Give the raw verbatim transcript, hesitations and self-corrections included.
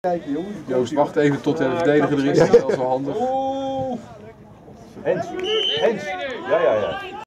Kijken, jongens. Joost, wacht even tot de verdediger er is. Dat is wel handig. Hens, Hens. Ja, ja, ja.